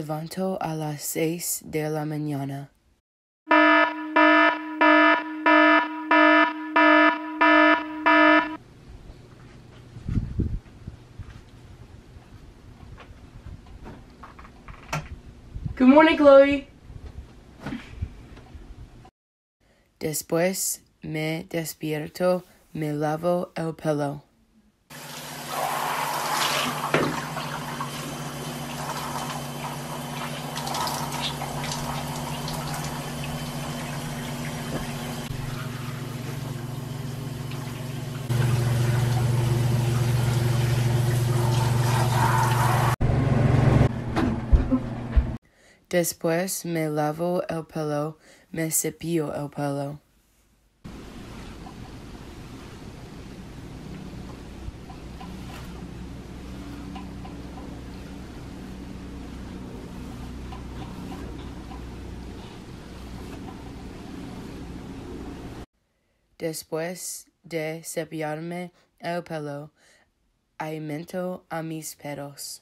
levanto a las 6 de la mañana. Good morning, Chloe. Después me despierto, me lavo el pelo. Después me lavo el pelo, me cepillo el pelo. Después de cepillarme el pelo, alimento a mis perros.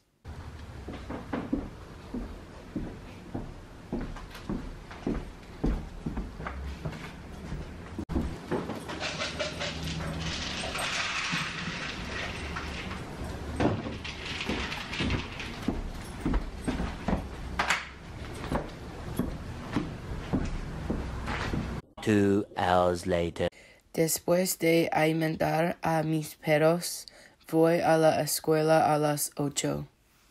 Two hours later. Después de alimentar a mis perros, voy a la escuela a las 8.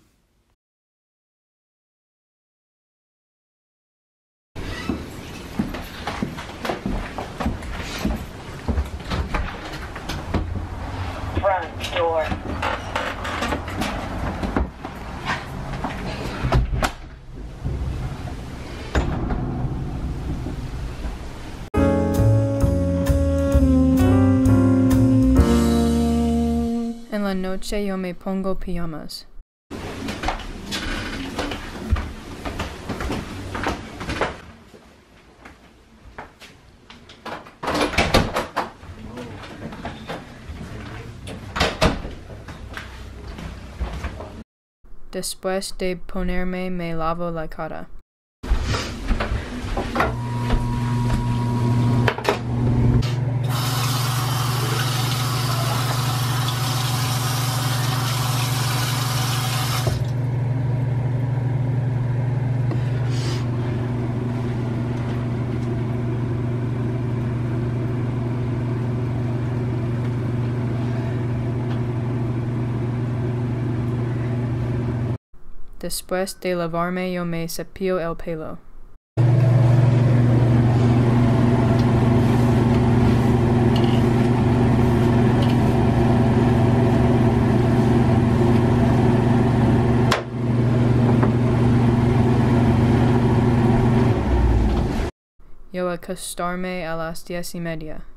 Front door. En la noche yo me pongo pijamas. Después de ponerme me lavo la cara. Después de lavarme yo me cepillo el pelo. Yo acostarme a las 10:30.